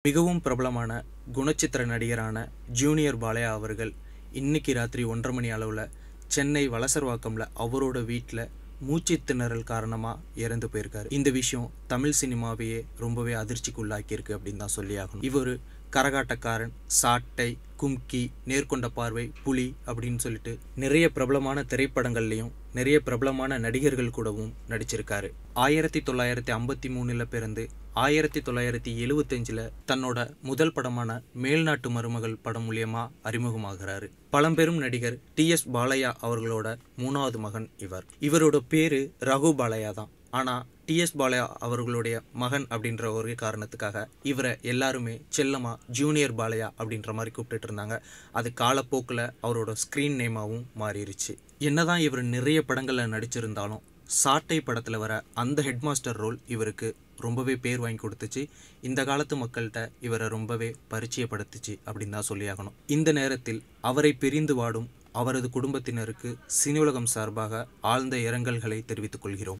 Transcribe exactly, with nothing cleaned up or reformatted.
மிகவும் பிரபலமான குணச்சித்திர நடிகரான ஜூனியர் பாலையா அவர்கள் இன்னைக்கு ராத்திரி ஒன்றரை மணி அளவில் சென்னை வலசரவாக்கம்ல அவரோட வீட்டில் மூச்சு திணறல் காரணமாக இறந்து போயிருக்காரு. இந்த விஷயம் தமிழ் சினிமாவையே ரொம்பவே அதிர்ச்சிக்கு உள்ளாக்கியிருக்கு அப்படின்னு தான் சொல்லி ஆகணும். இவர் கரகாட்டக்காரன், சாட்டை, கும்கி, நேர்கொண்ட பார்வை, புலி அப்படின்னு சொல்லிட்டு நிறைய பிரபலமான திரைப்படங்கள்லையும் நிறைய பிரபலமான நடிகர்கள் கூடவும் நடிச்சிருக்காரு. ஆயிரத்தி தொள்ளாயிரத்தி ஐம்பத்தி மூணுல பிறந்து ஆயிரத்தி தொள்ளாயிரத்தி எழுவத்தஞ்சில் தன்னோட முதல் படமான மேல்நாட்டு மருமகள் படம் மூலியமா அறிமுகமாகிறாரு. பழம்பெரும் நடிகர் டி எஸ் பாலையா அவர்களோட மூணாவது மகன் இவர். இவரோட பேரு ரகு பாலையா தான். ஆனால் டி எஸ் பாலையா அவர்களுடைய மகன் அப்படின்ற ஒரு காரணத்துக்காக இவரை எல்லாருமே செல்லமா ஜூனியர் பாலையா அப்படின்ற மாதிரி கூப்பிட்டுட்டு இருந்தாங்க. அது காலப்போக்கில் அவரோட ஸ்க்ரீன் நேமாகவும் மாறிடுச்சு. என்னதான் இவர் நிறைய படங்களில் நடிச்சிருந்தாலும் சாட்டை படத்தில் வர அந்த ஹெட்மாஸ்டர் ரோல் இவருக்கு ரொம்பவே பேர் வாங்கி கொடுத்துச்சு. இந்த காலத்து மக்கள்கிட்ட இவரை ரொம்பவே பரிச்சயப்படுத்துச்சு அப்படின்னு தான் சொல்லி ஆகணும். இந்த நேரத்தில் அவரை பிரிந்து வாடும் அவரது குடும்பத்தினருக்கு சினியுலகம் சார்பாக ஆழ்ந்த இரங்கல்களை தெரிவித்துக் கொள்கிறோம்.